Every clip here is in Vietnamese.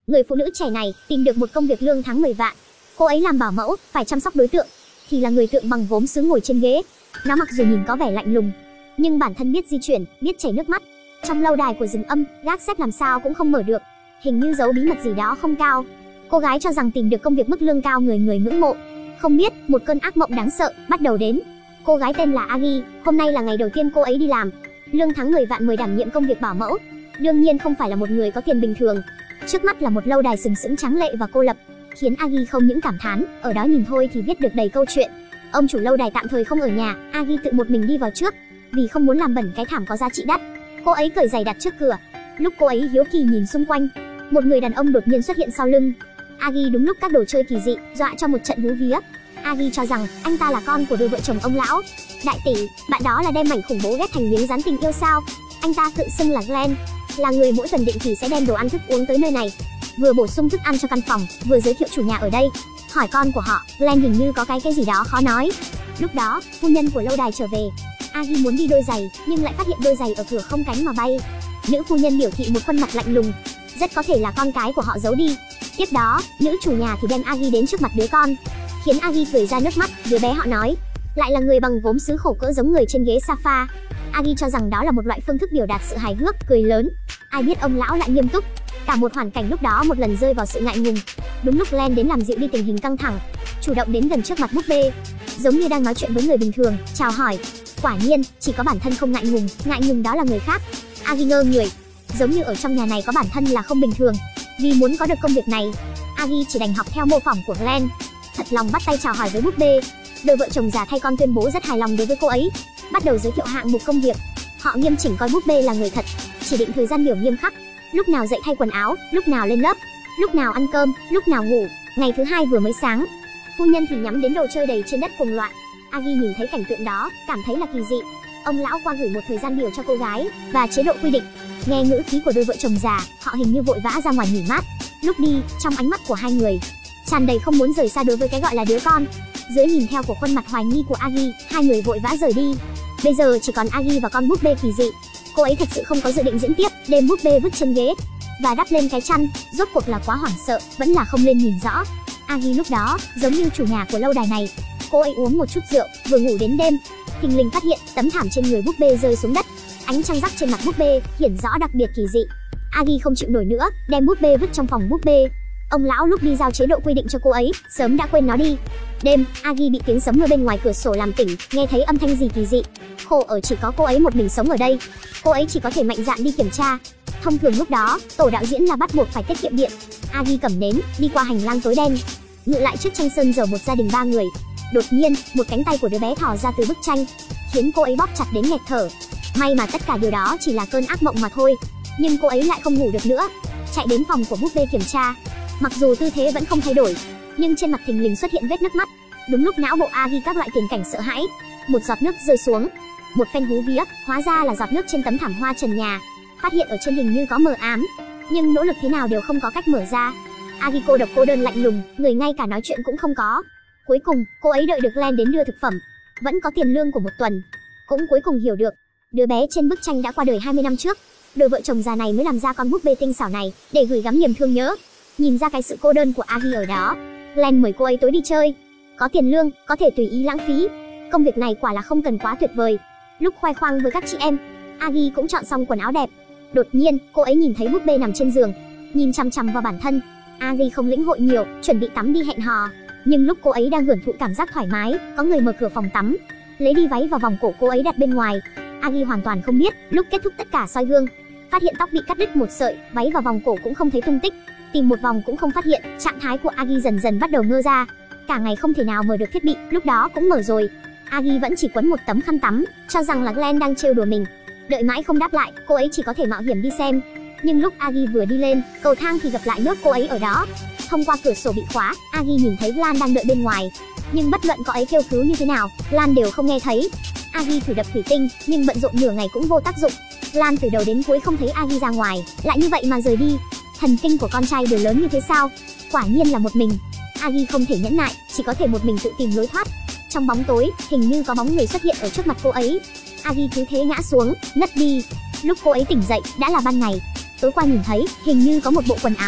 Người phụ nữ trẻ này tìm được một công việc lương tháng 10 vạn. Cô ấy làm bảo mẫu, phải chăm sóc đối tượng thì là người tượng bằng gốm sứ ngồi trên ghế. Nó mặc dù nhìn có vẻ lạnh lùng, nhưng bản thân biết di chuyển, biết chảy nước mắt. Trong lâu đài của rừng âm, gác xếp làm sao cũng không mở được, hình như giấu bí mật gì đó không cao. Cô gái cho rằng tìm được công việc mức lương cao người người ngưỡng mộ. Không biết, một cơn ác mộng đáng sợ bắt đầu đến. Cô gái tên là Agi, hôm nay là ngày đầu tiên cô ấy đi làm. Lương tháng 10 vạn, 10 đảm nhiệm công việc bảo mẫu. Đương nhiên không phải là một người có tiền bình thường. Trước mắt là một lâu đài sừng sững tráng lệ và cô lập, khiến Agi không những cảm thán, ở đó nhìn thôi thì viết được đầy câu chuyện. Ông chủ lâu đài tạm thời không ở nhà, Agi tự một mình đi vào trước, vì không muốn làm bẩn cái thảm có giá trị đắt. Cô ấy cởi giày đặt trước cửa. Lúc cô ấy hiếu kỳ nhìn xung quanh, một người đàn ông đột nhiên xuất hiện sau lưng Agi. Đúng lúc các đồ chơi kỳ dị dọa cho một trận hú vía. Agi cho rằng anh ta là con của đôi vợ chồng ông lão. Đại tỷ, bạn đó là đem mảnh khủng bố ghét thành miếng dán tình yêu sao? Anh ta tự xưng là Glenn, là người mỗi tuần định kỳ sẽ đem đồ ăn thức uống tới nơi này, vừa bổ sung thức ăn cho căn phòng, vừa giới thiệu chủ nhà ở đây. Hỏi con của họ, Glenn hình như có cái gì đó khó nói. Lúc đó, phu nhân của lâu đài trở về. Agi muốn đi đôi giày, nhưng lại phát hiện đôi giày ở cửa không cánh mà bay. Nữ phu nhân biểu thị một khuôn mặt lạnh lùng, rất có thể là con cái của họ giấu đi. Tiếp đó, nữ chủ nhà thì đem Agi đến trước mặt đứa con, khiến Agi cười ra nước mắt. Đứa bé họ nói lại là người bằng gốm sứ khổ cỡ giống người trên ghế sofa. Agi cho rằng đó là một loại phương thức biểu đạt sự hài hước, cười lớn. Ai biết ông lão lại nghiêm túc. Cả một hoàn cảnh lúc đó một lần rơi vào sự ngại ngùng. Đúng lúc Glenn đến làm dịu đi tình hình căng thẳng, chủ động đến gần trước mặt búp bê, giống như đang nói chuyện với người bình thường, chào hỏi. Quả nhiên, chỉ có bản thân không ngại ngùng đó là người khác. Agi ngơ người, giống như ở trong nhà này có bản thân là không bình thường. Vì muốn có được công việc này, Agi chỉ đành học theo mô phỏng của Glenn, thật lòng bắt tay chào hỏi với búp bê. Đôi vợ chồng già thay con tuyên bố rất hài lòng đối với cô ấy, bắt đầu giới thiệu hạng mục công việc. Họ nghiêm chỉnh coi búp bê là người thật, chỉ định thời gian biểu nghiêm khắc, lúc nào dậy thay quần áo, lúc nào lên lớp, lúc nào ăn cơm, lúc nào ngủ. Ngày thứ hai vừa mới sáng, phu nhân thì nhắm đến đồ chơi đầy trên đất cuồng loạn. Agi nhìn thấy cảnh tượng đó, cảm thấy là kỳ dị. Ông lão qua gửi một thời gian biểu cho cô gái và chế độ quy định. Nghe ngữ khí của đôi vợ chồng già, họ hình như vội vã ra ngoài nghỉ mát. Lúc đi, trong ánh mắt của hai người tràn đầy không muốn rời xa đối với cái gọi là đứa con. Dưới nhìn theo của khuôn mặt hoài nghi của Agi, hai người vội vã rời đi. Bây giờ chỉ còn Agi và con búp bê kỳ dị. Cô ấy thật sự không có dự định diễn tiếp, đem búp bê vứt trên ghế và đắp lên cái chăn. Rốt cuộc là quá hoảng sợ, vẫn là không lên nhìn rõ. Agi lúc đó giống như chủ nhà của lâu đài này. Cô ấy uống một chút rượu, vừa ngủ đến đêm, thình lình phát hiện tấm thảm trên người búp bê rơi xuống đất. Ánh trăng rắc trên mặt búp bê hiển rõ đặc biệt kỳ dị. Agi không chịu nổi nữa, đem búp bê vứt trong phòng búp bê. Ông lão lúc đi giao chế độ quy định cho cô ấy, sớm đã quên nó đi. Đêm, Agi bị tiếng sấm mưa bên ngoài cửa sổ làm tỉnh, nghe thấy âm thanh gì kỳ dị. Khổ ở chỉ có cô ấy một mình sống ở đây, cô ấy chỉ có thể mạnh dạn đi kiểm tra. Thông thường lúc đó, tổ đạo diễn là bắt buộc phải tiết kiệm điện. Agi cầm nến, đi qua hành lang tối đen, ngự lại trước tranh sơn dầu một gia đình 3 người. Đột nhiên, một cánh tay của đứa bé thò ra từ bức tranh, khiến cô ấy bóp chặt đến nghẹt thở. May mà tất cả điều đó chỉ là cơn ác mộng mà thôi. Nhưng cô ấy lại không ngủ được nữa, chạy đến phòng của búp bê kiểm tra. Mặc dù tư thế vẫn không thay đổi, nhưng trên mặt thình lình xuất hiện vết nước mắt. Đúng lúc não bộ Agi các loại tiền cảnh sợ hãi, một giọt nước rơi xuống. Một phen hú vía, hóa ra là giọt nước trên tấm thảm hoa trần nhà. Phát hiện ở trên hình như có mờ ám, nhưng nỗ lực thế nào đều không có cách mở ra. Agi cô độc cô đơn lạnh lùng, người ngay cả nói chuyện cũng không có. Cuối cùng, cô ấy đợi được Glenn đến đưa thực phẩm, vẫn có tiền lương của một tuần. Cũng cuối cùng hiểu được, đứa bé trên bức tranh đã qua đời 20 năm trước. Đôi vợ chồng già này mới làm ra con búp bê tinh xảo này để gửi gắm niềm thương nhớ. Nhìn ra cái sự cô đơn của Agi ở đó, Glenn mời cô ấy tối đi chơi. Có tiền lương, có thể tùy ý lãng phí. Công việc này quả là không cần quá tuyệt vời. Lúc khoe khoang với các chị em, Agi cũng chọn xong quần áo đẹp. Đột nhiên, cô ấy nhìn thấy búp bê nằm trên giường, nhìn chằm chằm vào bản thân. Agi không lĩnh hội nhiều, chuẩn bị tắm đi hẹn hò. Nhưng lúc cô ấy đang hưởng thụ cảm giác thoải mái, có người mở cửa phòng tắm, lấy đi váy và vòng cổ cô ấy đặt bên ngoài. Agi hoàn toàn không biết, lúc kết thúc tất cả soi gương, phát hiện tóc bị cắt đứt một sợi, váy và vòng cổ cũng không thấy tung tích, tìm một vòng cũng không phát hiện. Trạng thái của Agi dần dần bắt đầu ngơ ra, cả ngày không thể nào mở được thiết bị, lúc đó cũng mở rồi. Agi vẫn chỉ quấn một tấm khăn tắm, cho rằng là Glenn đang trêu đùa mình. Đợi mãi không đáp lại, cô ấy chỉ có thể mạo hiểm đi xem. Nhưng lúc Agi vừa đi lên cầu thang thì gặp lại nốt cô ấy ở đó. Thông qua cửa sổ bị khóa, Agi nhìn thấy Lan đang đợi bên ngoài. Nhưng bất luận cô ấy kêu cứu như thế nào, Lan đều không nghe thấy. Agi thử đập thủy tinh, nhưng bận rộn nửa ngày cũng vô tác dụng. Lan từ đầu đến cuối không thấy Agi ra ngoài, lại như vậy mà rời đi. Thần kinh của con trai đều lớn như thế sao? Quả nhiên là một mình. Agi không thể nhẫn nại, chỉ có thể một mình tự tìm lối thoát. Trong bóng tối, hình như có bóng người xuất hiện ở trước mặt cô ấy. Agi cứ thế ngã xuống, ngất đi. Lúc cô ấy tỉnh dậy, đã là ban ngày. Tối qua nhìn thấy, hình như có một bộ quần áo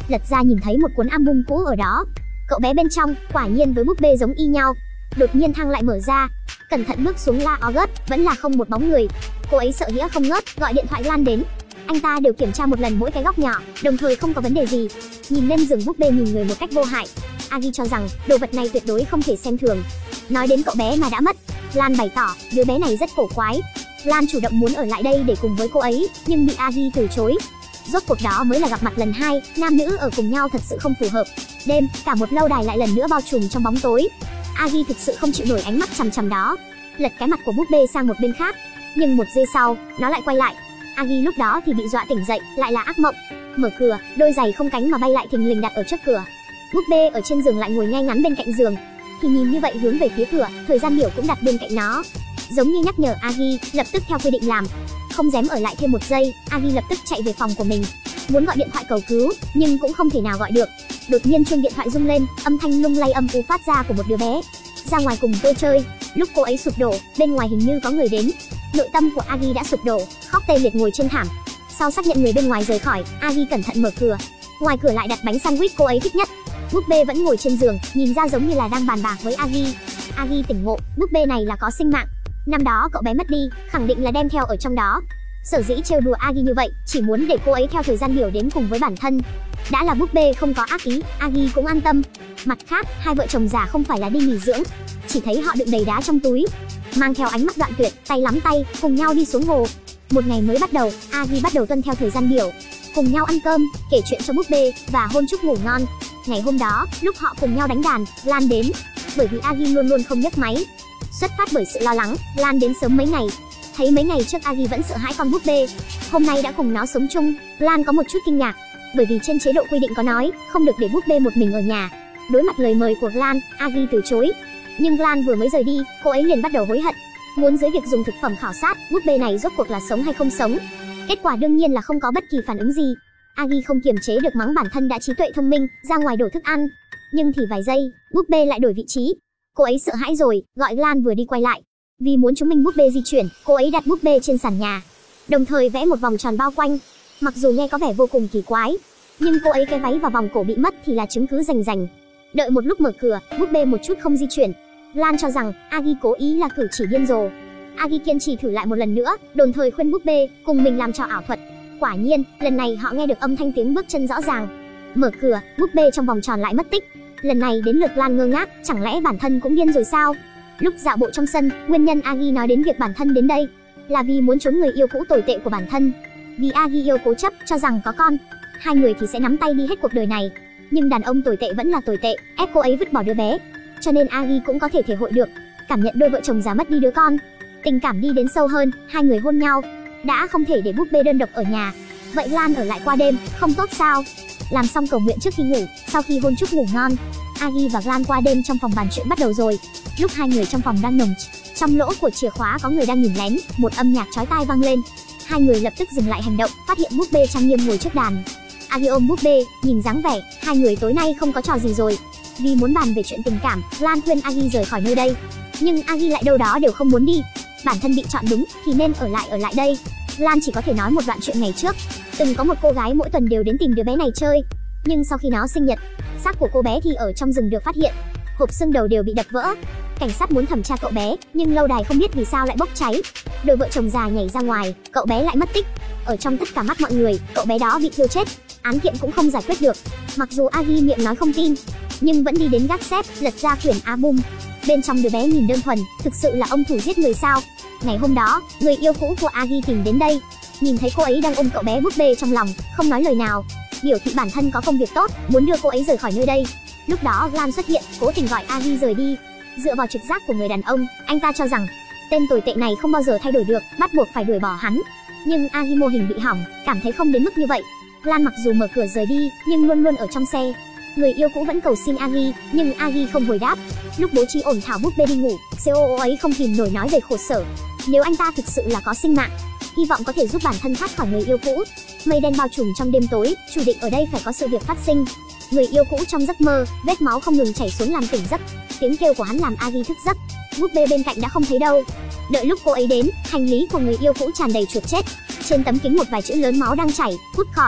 lật ra nhìn thấy một cuốn album cũ ở đó. Cậu bé bên trong quả nhiên với búp bê giống y nhau. Đột nhiên thang lại mở ra, cẩn thận bước xuống La August, vẫn là không một bóng người. Cô ấy sợ hãi không ngớt, gọi điện thoại Lan đến. Anh ta đều kiểm tra một lần mỗi cái góc nhỏ, đồng thời không có vấn đề gì. Nhìn lên giường búp bê nhìn người một cách vô hại, Agi cho rằng đồ vật này tuyệt đối không thể xem thường. Nói đến cậu bé mà đã mất, Lan bày tỏ đứa bé này rất cổ quái. Lan chủ động muốn ở lại đây để cùng với cô ấy, nhưng bị Agi từ chối. Rốt cuộc đó mới là gặp mặt lần 2, nam nữ ở cùng nhau thật sự không phù hợp. Đêm, cả một lâu đài lại lần nữa bao trùm trong bóng tối. Agi thực sự không chịu nổi ánh mắt chằm chằm đó, lật cái mặt của búp bê sang một bên khác. Nhưng một giây sau, nó lại quay lại. Agi lúc đó thì bị dọa tỉnh dậy, lại là ác mộng. Mở cửa, đôi giày không cánh mà bay lại thình lình đặt ở trước cửa. Búp bê ở trên giường lại ngồi ngay ngắn bên cạnh giường, thì nhìn như vậy hướng về phía cửa, thời gian biểu cũng đặt bên cạnh nó, giống như nhắc nhở Agi lập tức theo quy định làm. Không dám ở lại thêm một giây, Agi lập tức chạy về phòng của mình, muốn gọi điện thoại cầu cứu, nhưng cũng không thể nào gọi được. Đột nhiên chuông điện thoại rung lên, âm thanh lung lay âm u phát ra của một đứa bé. Ra ngoài cùng tôi chơi. Lúc cô ấy sụp đổ, bên ngoài hình như có người đến. Nội tâm của Agi đã sụp đổ, khóc tê liệt ngồi trên thảm. Sau xác nhận người bên ngoài rời khỏi, Agi cẩn thận mở cửa. Ngoài cửa lại đặt bánh sandwich cô ấy thích nhất. Búp bê vẫn ngồi trên giường, nhìn ra giống như là đang bàn bạc với Agi. Agi tỉnh ngộ, búp bê này là có sinh mạng. Năm đó cậu bé mất đi, khẳng định là đem theo ở trong đó. Sở dĩ trêu đùa Agi như vậy, chỉ muốn để cô ấy theo thời gian biểu đến cùng với bản thân. Đã là búp bê không có ác ý, Agi cũng an tâm. Mặt khác, hai vợ chồng già không phải là đi nghỉ dưỡng, chỉ thấy họ đựng đầy đá trong túi, mang theo ánh mắt đoạn tuyệt, tay lắm tay, cùng nhau đi xuống hồ. Một ngày mới bắt đầu, Agi bắt đầu tuân theo thời gian biểu, cùng nhau ăn cơm, kể chuyện cho búp bê và hôn chúc ngủ ngon. Ngày hôm đó, lúc họ cùng nhau đánh đàn, Lan đến, bởi vì Agi luôn luôn không nhấc máy. Xuất phát bởi sự lo lắng, Lan đến sớm mấy ngày. Thấy mấy ngày trước Agi vẫn sợ hãi con búp bê, hôm nay đã cùng nó sống chung, Lan có một chút kinh ngạc, bởi vì trên chế độ quy định có nói không được để búp bê một mình ở nhà. Đối mặt lời mời của Lan, Agi từ chối. Nhưng Lan vừa mới rời đi, cô ấy liền bắt đầu hối hận, muốn dưới việc dùng thực phẩm khảo sát búp bê này rốt cuộc là sống hay không sống. Kết quả đương nhiên là không có bất kỳ phản ứng gì. Agi không kiềm chế được mắng bản thân đã trí tuệ thông minh, ra ngoài đổ thức ăn. Nhưng thì vài giây, búp bê lại đổi vị trí. Cô ấy sợ hãi rồi, gọi Lan vừa đi quay lại. Vì muốn chứng minh búp bê di chuyển, cô ấy đặt búp bê trên sàn nhà, đồng thời vẽ một vòng tròn bao quanh. Mặc dù nghe có vẻ vô cùng kỳ quái, nhưng cô ấy cái váy và vòng cổ bị mất thì là chứng cứ rành rành. Đợi một lúc mở cửa, búp bê một chút không di chuyển. Lan cho rằng Agi cố ý là cử chỉ điên rồ. Agi kiên trì thử lại một lần nữa, đồng thời khuyên búp bê cùng mình làm trò ảo thuật. Quả nhiên, lần này họ nghe được âm thanh tiếng bước chân rõ ràng. Mở cửa, búp bê trong vòng tròn lại mất tích. Lần này đến lượt Lan ngơ ngác, chẳng lẽ bản thân cũng điên rồi sao? Lúc dạo bộ trong sân, nguyên nhân Agi nói đến việc bản thân đến đây là vì muốn trốn người yêu cũ tồi tệ của bản thân. Vì Agi yêu cố chấp cho rằng có con, hai người thì sẽ nắm tay đi hết cuộc đời này. Nhưng đàn ông tồi tệ vẫn là tồi tệ, ép cô ấy vứt bỏ đứa bé. Cho nên Agi cũng có thể thể hội được cảm nhận đôi vợ chồng già mất đi đứa con. Tình cảm đi đến sâu hơn, hai người hôn nhau. Đã không thể để búp bê đơn độc ở nhà, vậy Lan ở lại qua đêm, không tốt sao? Làm xong cầu nguyện trước khi ngủ, sau khi hôn chúc ngủ ngon, Agi và Lan qua đêm trong phòng bàn chuyện bắt đầu rồi. Lúc hai người trong phòng đang nồng, trong lỗ của chìa khóa có người đang nhìn lén, một âm nhạc chói tai vang lên. Hai người lập tức dừng lại hành động, phát hiện búp bê trang nghiêm ngồi trước đàn. Agi ôm búp bê, nhìn dáng vẻ hai người tối nay không có trò gì rồi. Vì muốn bàn về chuyện tình cảm, Lan khuyên Agi rời khỏi nơi đây, nhưng Agi lại đâu đó đều không muốn đi. Bản thân bị chọn đúng thì nên ở lại đây. Lan chỉ có thể nói một đoạn chuyện ngày trước. Từng có một cô gái mỗi tuần đều đến tìm đứa bé này chơi, nhưng sau khi nó sinh nhật, xác của cô bé thì ở trong rừng được phát hiện, hộp xương đầu đều bị đập vỡ. Cảnh sát muốn thẩm tra cậu bé, nhưng lâu đài không biết vì sao lại bốc cháy. Đôi vợ chồng già nhảy ra ngoài, cậu bé lại mất tích. Ở trong tất cả mắt mọi người, cậu bé đó bị thiêu chết. Án kiện cũng không giải quyết được. Mặc dù Agi miệng nói không tin, nhưng vẫn đi đến gác xếp, lật ra quyển album. Bên trong đứa bé nhìn đơn thuần, thực sự là ông thủ giết người sao? Ngày hôm đó, người yêu cũ của Agi tìm đến đây, nhìn thấy cô ấy đang ôm cậu bé búp bê trong lòng, không nói lời nào, biểu thị bản thân có công việc tốt, muốn đưa cô ấy rời khỏi nơi đây. Lúc đó Lan xuất hiện, cố tình gọi Agi rời đi. Dựa vào trực giác của người đàn ông, anh ta cho rằng tên tồi tệ này không bao giờ thay đổi được, bắt buộc phải đuổi bỏ hắn. Nhưng Agi mô hình bị hỏng, cảm thấy không đến mức như vậy. Lan mặc dù mở cửa rời đi, nhưng luôn luôn ở trong xe. Người yêu cũ vẫn cầu xin Agi, nhưng Agi không hồi đáp. Lúc bố trí ổn thảo búp bê đi ngủ, COO ấy không kìm nổi nói về khổ sở. Nếu anh ta thực sự là có sinh mạng, hy vọng có thể giúp bản thân thoát khỏi người yêu cũ. Mây đen bao trùm trong đêm tối, chủ định ở đây phải có sự việc phát sinh. Người yêu cũ trong giấc mơ, vết máu không ngừng chảy xuống làm tỉnh giấc. Tiếng kêu của hắn làm Agi thức giấc. Búp bê bên cạnh đã không thấy đâu. Đợi lúc cô ấy đến, hành lý của người yêu cũ tràn đầy chuột chết. Trên tấm kính một vài chữ lớn máu đang chảy, hút khỏi.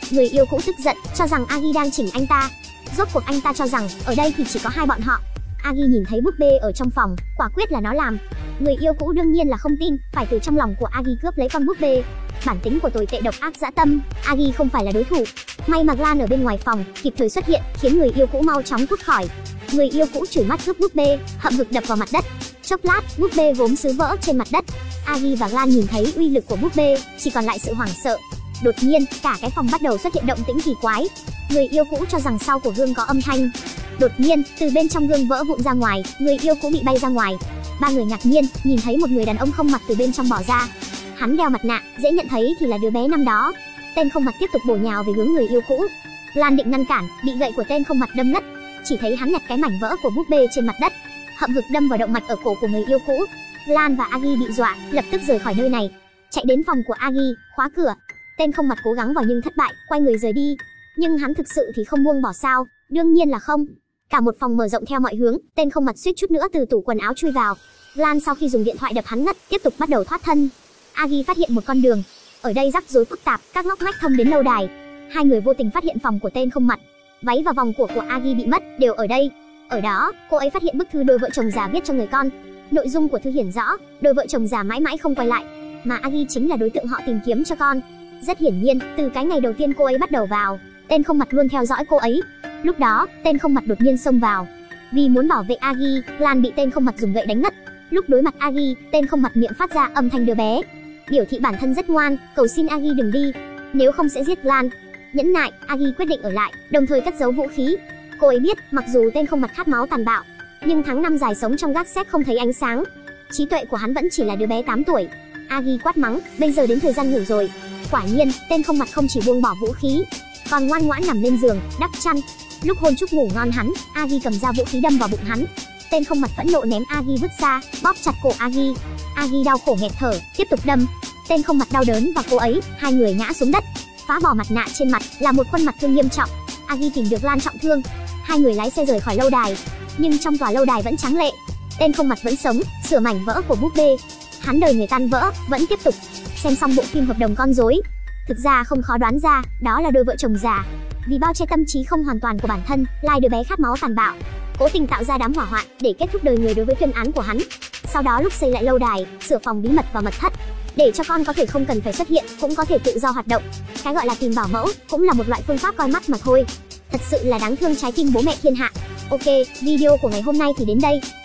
Người yêu cũ tức giận, cho rằng Agi đang chỉnh anh ta. Rốt cuộc anh ta cho rằng ở đây thì chỉ có hai bọn họ. Agi nhìn thấy búp bê ở trong phòng, quả quyết là nó làm. Người yêu cũ đương nhiên là không tin, phải từ trong lòng của Agi cướp lấy con búp bê. Bản tính của tồi tệ độc ác dã tâm, Agi không phải là đối thủ. May mà Lan ở bên ngoài phòng kịp thời xuất hiện, khiến người yêu cũ mau chóng cút khỏi. Người yêu cũ chửi mắt cướp búp bê, hậm hực đập vào mặt đất. Chốc lát, búp bê gốm sứ vỡ trên mặt đất. Agi và Lan nhìn thấy uy lực của búp bê, chỉ còn lại sự hoảng sợ. Đột nhiên, cả cái phòng bắt đầu xuất hiện động tĩnh kỳ quái. Người yêu cũ cho rằng sau của gương có âm thanh. Đột nhiên, từ bên trong gương vỡ vụn ra ngoài, người yêu cũ bị bay ra ngoài. Ba người ngạc nhiên, nhìn thấy một người đàn ông không mặt từ bên trong bỏ ra. Hắn đeo mặt nạ, dễ nhận thấy thì là đứa bé năm đó. Tên không mặt tiếp tục bổ nhào về hướng người yêu cũ. Lan định ngăn cản, bị gậy của tên không mặt đâm ngất. Chỉ thấy hắn nhặt cái mảnh vỡ của búp bê trên mặt đất, hậm hực đâm vào động mạch ở cổ của người yêu cũ. Lan và Agi bị dọa, lập tức rời khỏi nơi này, chạy đến phòng của Agi, khóa cửa. Tên không mặt cố gắng vào nhưng thất bại, quay người rời đi. Nhưng hắn thực sự thì không buông bỏ sao? Đương nhiên là không. Cả một phòng mở rộng theo mọi hướng, tên không mặt suýt chút nữa từ tủ quần áo chui vào. Lan sau khi dùng điện thoại đập hắn ngất, tiếp tục bắt đầu thoát thân. Agi phát hiện một con đường. Ở đây rắc rối phức tạp, các ngóc ngách thông đến lâu đài. Hai người vô tình phát hiện phòng của tên không mặt. Váy và vòng cổ của Agi bị mất, đều ở đây. Ở đó, cô ấy phát hiện bức thư đôi vợ chồng già viết cho người con. Nội dung của thư hiển rõ, đôi vợ chồng già mãi mãi không quay lại, mà Agi chính là đối tượng họ tìm kiếm cho con. Rất hiển nhiên, từ cái ngày đầu tiên cô ấy bắt đầu vào, tên không mặt luôn theo dõi cô ấy. Lúc đó, tên không mặt đột nhiên xông vào. Vì muốn bảo vệ Agi, Lan bị tên không mặt dùng gậy đánh ngất. Lúc đối mặt Agi, tên không mặt miệng phát ra âm thanh đứa bé, biểu thị bản thân rất ngoan, cầu xin Agi đừng đi, nếu không sẽ giết Lan. Nhẫn nại, Agi quyết định ở lại, đồng thời cất giấu vũ khí. Cô ấy biết, mặc dù tên không mặt khát máu tàn bạo, nhưng tháng năm dài sống trong gác xếp không thấy ánh sáng. Trí tuệ của hắn vẫn chỉ là đứa bé 8 tuổi. Agi quát mắng, bây giờ đến thời gian ngủ rồi. Quả nhiên, tên không mặt không chỉ buông bỏ vũ khí, còn ngoan ngoãn nằm lên giường, đắp chăn. Lúc hôn chúc ngủ ngon hắn, Agi cầm ra vũ khí đâm vào bụng hắn. Tên không mặt phẫn nộ ném Agi vứt xa, bóp chặt cổ Agi. Agi đau khổ nghẹt thở, tiếp tục đâm. Tên không mặt đau đớn và cô ấy, hai người ngã xuống đất. Phá bỏ mặt nạ trên mặt là một khuôn mặt thương nghiêm trọng. Agi tìm được Lan trọng thương. Hai người lái xe rời khỏi lâu đài, nhưng trong tòa lâu đài vẫn tráng lệ. Tên không mặt vẫn sống, sửa mảnh vỡ của búp bê. Hắn đời người tan vỡ, vẫn tiếp tục. Xem xong bộ phim Hợp đồng con rối, thực ra không khó đoán ra, đó là đôi vợ chồng già. Vì bao che tâm trí không hoàn toàn của bản thân, Lai đứa bé khát máu tàn bạo, cố tình tạo ra đám hỏa hoạn để kết thúc đời người đối với tuyên án của hắn. Sau đó lúc xây lại lâu đài, sửa phòng bí mật và mật thất, để cho con có thể không cần phải xuất hiện, cũng có thể tự do hoạt động. Cái gọi là tìm bảo mẫu cũng là một loại phương pháp coi mắt mà thôi. Thật sự là đáng thương trái tim bố mẹ thiên hạ. Ok, video của ngày hôm nay thì đến đây.